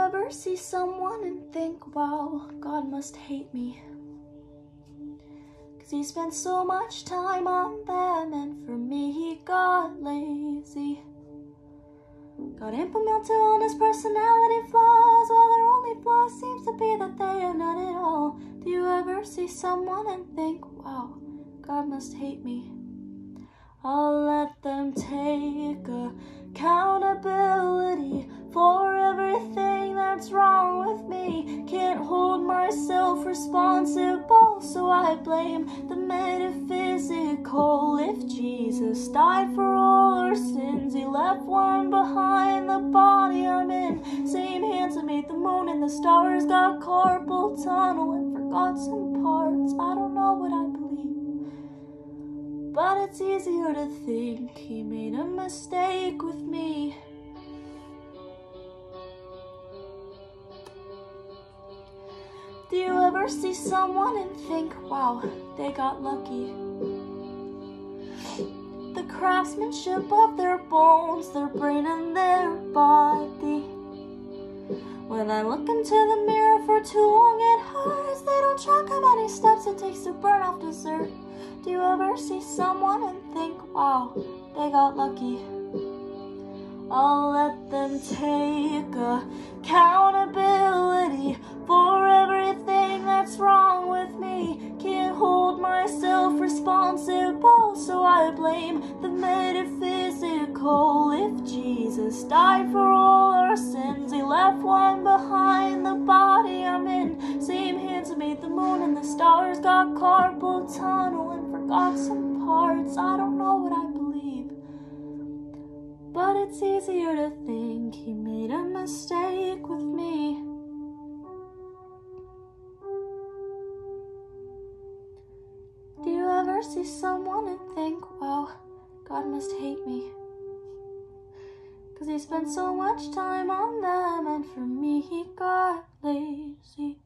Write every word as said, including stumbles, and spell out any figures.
ever see someone and think, wow, God must hate me? Cause he spent so much time on them, and for me he got lazy. Got implemented on his personality flaws, while their only flaw seems to be that they are none at all. Do you ever see someone and think, wow, God must hate me? I'll let them take accountability for everything that's wrong with me. Can't hold myself responsible, so I blame the metaphysical. If Jesus died for all our sins, he left one behind, the body I'm in. Same hands that made the moon and the stars, got carpal tunnel and forgot some parts. I don't know what I believe, but it's easier to think he made a mistake with me. Do you ever see someone and think, wow, they got lucky? The craftsmanship of their bones, their brain and their body. When I look into the mirror for too long it hurts. They don't track how many steps it takes to burn off dessert. Do you ever see someone and think, wow, they got lucky? I'll let them take accountability for everything that's wrong with me. Can't hold myself responsible, so I blame the metaphysical. If Jesus died for all our sins, he left one behind, the body I'm in. Same hands that made the moon and the stars, got carpal tunnel and forgot some parts. I don't know what I believe, but it's easier to think he made a mistake with me. Do you ever see someone and think, wow, God must hate me? Cause he spent so much time on them, and for me he got lazy.